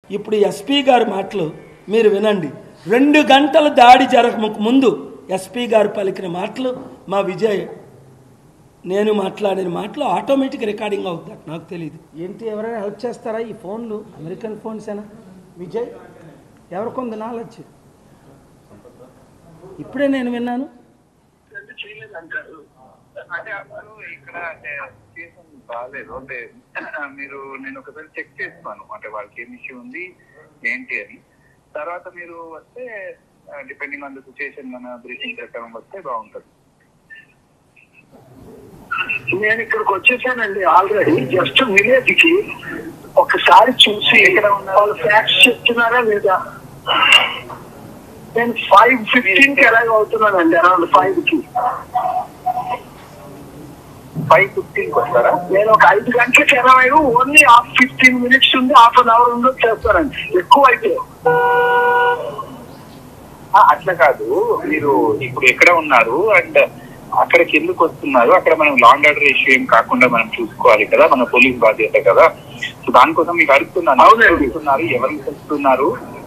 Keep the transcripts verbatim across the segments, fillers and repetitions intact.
ఇప్పుడు ఎస్పీ గారి మాటలు మీరు వినండి. రెండు గంటల దాడి జరగక ముందు ఎస్పీ గారు పలికిన మాటలు మా విజయ్ నేను మాట్లాడిన మాటలు ఆటోమేటిక్ రికార్డింగ్ అవుతుంది. నాకు తెలియదు. ఏంటి ఎవరైనా హెల్ప్ చేస్తారా? ఈ ఫోన్లు అమెరికన్ ఫోన్స్ అయినా విజయ్ ఎవరికొంది నాలెడ్జ్? ఇప్పుడే నేను విన్నాను. అంటే అప్పుడు ఇక్కడ అంటే సిచ్యుయేషన్ బాగాలేదు. అంటే మీరు నేను ఒకసారి చెక్ చేస్తాను అంటే వాళ్ళకి ఏం ఇష్యూ ఉంది ఏంటి అని. తర్వాత మీరు వస్తే డిపెండింగ్ ఆన్ ద సిచ్యుయేషన్ మన బ్రీఫింగ్ ప్రకారం వస్తే బాగుంటుంది. నేను ఇక్కడికి వచ్చేసానండి ఆల్రెడీ. జస్ట్ విలేజ్ కి ఒకసారి చూసి ఇక్కడ వాళ్ళు ఫ్యాక్ట్స్ చెప్తున్నారా లేదా. నేను ఫైవ్ ఫిఫ్టీన్ కి ఎలాగ అవుతున్నానండి, అరౌండ్ ఫైవ్ కి ఫైవ్ ఫిఫ్టీన్ వస్తారా? నేను ఒక ఐదు గంటలకి ఎనభై ఓన్లీ హాఫ్ ఫిఫ్టీన్ మినిట్స్ ఉంది, హాఫ్ అన్ అవర్ ఉందో చేస్తానండి. ఎక్కువ అయితే అట్లా కాదు. మీరు ఇప్పుడు ఎక్కడ ఉన్నారు అండ్ అక్కడికి ఎందుకు వస్తున్నారు, అక్కడ మనం లాండ్ ఆర్డర్ ఇష్యూ ఏం కాకుండా మనం చూసుకోవాలి కదా, మన పోలీస్ బాధ్యత కదా. సో దానికోసం మీకు అడుగుతున్నాను. అడుగుతున్నారు ఎవరిని తెలుస్తున్నారు?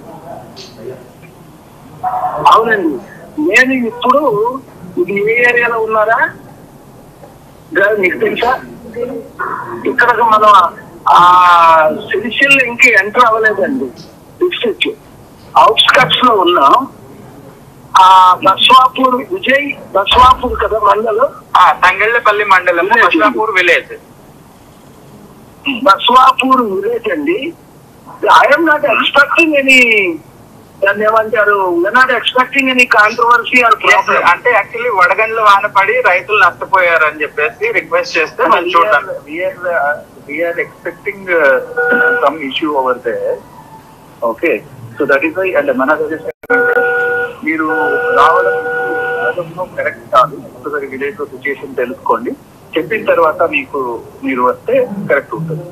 అవునండి. నేను ఇప్పుడు ఇది ఏ ఏరియాలో ఉన్నారా మీకు తెలుసా? ఇక్కడ మనం ఆ సిరిసిల్ ఇంకా ఎంటర్ అవ్వలేదండి. డిస్ట్రిక్ట్ అవుట్స్కట్స్ లో ఉన్నాం. ఆ బస్వాపూర్ విజయ్ బస్వాపూర్ కదా మండలం, తంగళ్ళపల్లి మండలం, బస్వాపూర్ విలేజ్. బస్వాపూర్ విలేజ్ అండి. ఐఎమ్ నాట్ ఎక్స్పెక్టింగ్ ఎనీ, దాన్ని ఏమంటారు, we're not expecting any controversy or problem. అంటే యాక్చువల్లీ వడగండ్లు వాన పడి రైతులు నష్టపోయారు అని చెప్పేసి రిక్వెస్ట్ చేస్తే మనం చూద్దాం. We're expecting some issue over there. Okay, so that is why. అంటే మన మీరు రావడం కరెక్ట్ కాదు. ఒకసారి విలేజ్ లో సిచ్యుయేషన్ తెలుసుకోండి. చెప్పిన తర్వాత మీకు మీరు వస్తే కరెక్ట్ ఉంటుంది.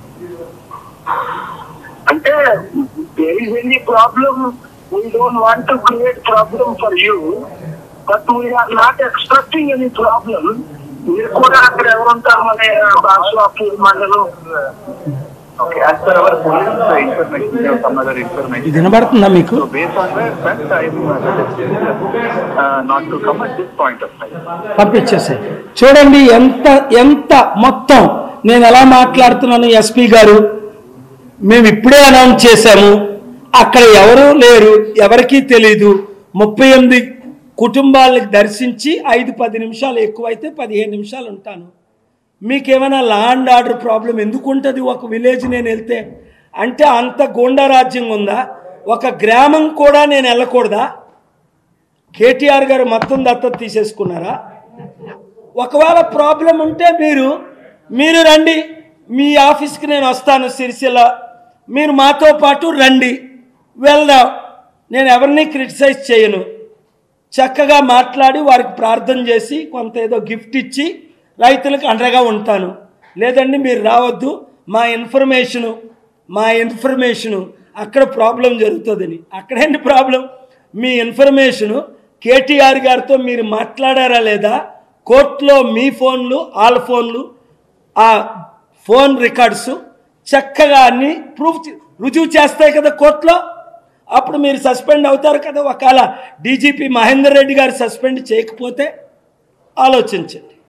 అంటే there is any problem, we don't want to create problem for you, but we are not expecting any problem. మీరు కూడా అక్కడ ఎవరు ఉంటారు మన బాస్వాపూర్ మండలం. Okay, as per our police information, we have some other information. ఇది వినబడుతుందా మీకు? So based on that, I am uh, not to come at this point of time. పంపించేసాయి. చూడండి ఎంత ఎంత మొత్తం నేను ఎలా మాట్లాడుతున్నాను. ఎస్పీ గారు మేము ఇప్పుడే అనౌన్స్ చేశాము, అక్కడ ఎవరూ లేరు, ఎవరికీ తెలీదు. ముప్పై ఎనిమిది కుటుంబాలకు దర్శించి ఐదు పది నిమిషాలు ఎక్కువైతే పదిహేను నిమిషాలు ఉంటాను. మీకేమైనా ల్యాండ్ ఆర్డర్ ప్రాబ్లం ఎందుకు ఉంటుంది ఒక విలేజ్ నేను వెళ్తే? అంటే అంత గూండా రాజ్యం ఉందా? ఒక గ్రామం కూడా నేను వెళ్ళకూడదా? కేటీఆర్ గారు మొత్తం దత్తత తీసేసుకున్నారా? ఒకవేళ ప్రాబ్లం ఉంటే మీరు మీరు రండి, మీ ఆఫీస్కి నేను వస్తాను సిరిసిల్ల, మీరు మాతో పాటు రండి, వెళ్దాం. నేను ఎవరిని క్రిటిసైజ్ చేయను. చక్కగా మాట్లాడి వారికి ప్రార్థన చేసి కొంత ఏదో గిఫ్ట్ ఇచ్చి రైతులకు అండగా ఉంటాను. లేదండి మీరు రావద్దు, మా ఇన్ఫర్మేషను మా ఇన్ఫర్మేషను అక్కడ ప్రాబ్లం జరుగుతుందని. అక్కడేంటి ప్రాబ్లం? మీ ఇన్ఫర్మేషను కేటీఆర్ గారితో మీరు మాట్లాడారా లేదా? కోర్టులో మీ ఫోన్లు వాళ్ళ ఫోన్లు ఆ ఫోన్ రికార్డ్స్ చక్కగా అన్ని ప్రూఫ్ రుజువు చేస్తాయి కదా కోర్టులో. అప్పుడు మీరు సస్పెండ్ అవుతారు కదా. ఒకవేళ డీజీపీ మహేందర్ రెడ్డి గారు సస్పెండ్ చేయకపోతే ఆలోచించండి.